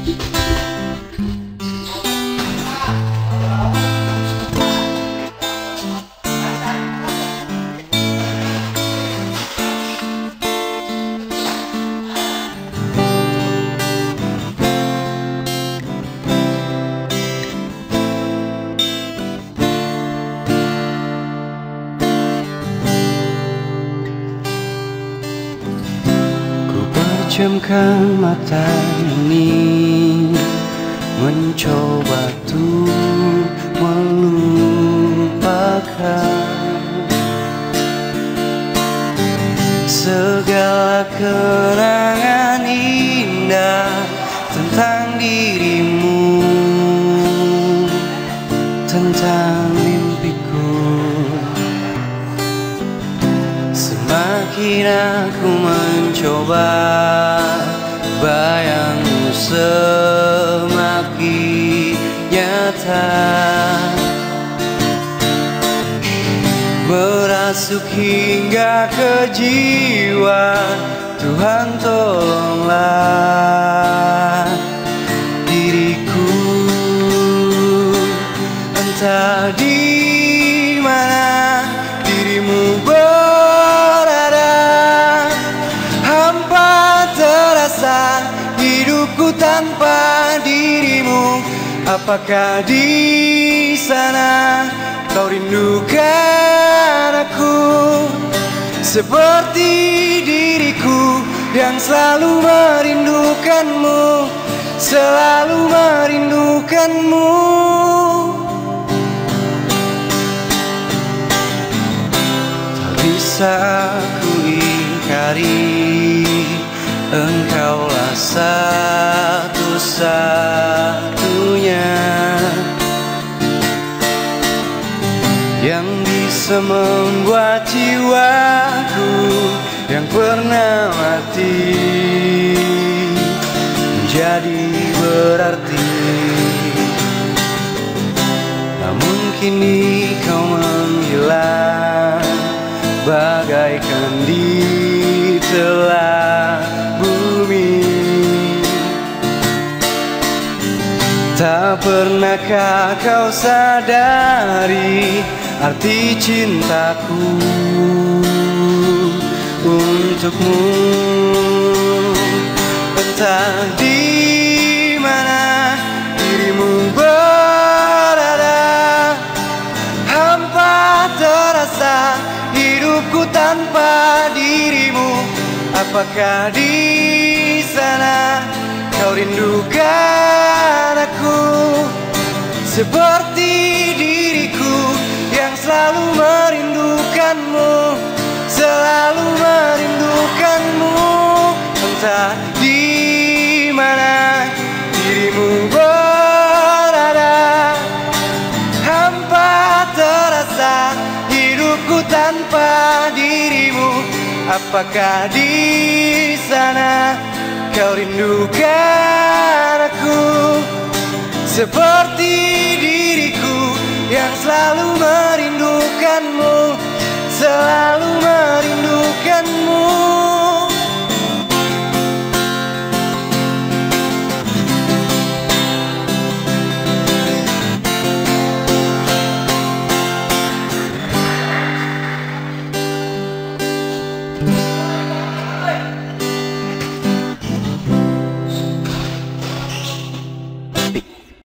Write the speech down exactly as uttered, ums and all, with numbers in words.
Pejamkan mata ini, mencoba tuh melupakan segala kenangan indah tentang dirimu, tentang mimpiku. Semakin aku mencoba, bayangmu semakin nyata, merasuk hingga ke jiwa. Tuhan tolonglah diriku, entah di mana dirimu berada. Hampa terasa hidupku tanpa dirimu. Apakah di sana kau rindukan aku seperti diriku yang selalu merindukanmu, selalu merindukanmu. Tak bisa aku ingkari, engkaulah satu-satunya yang bisa membuat jiwaku yang pernah mati menjadi berarti. Namun kini kau menghilang bagaikan di telah bumi. Tak pernahkah kau sadari arti cintaku untukmu? Entah di mana dirimu berada, hampa terasa hidupku tanpa dirimu. Apakah di sana kau rindukan aku seperti diriku yang selalu merindukanmu, selalu merindukanmu. Entah di mana dirimu berada, hampa terasa hidupku tanpa dirimu. Apakah di sana kau rindukan aku seperti diriku yang selalu merindukanmu, selalu merindukanmu.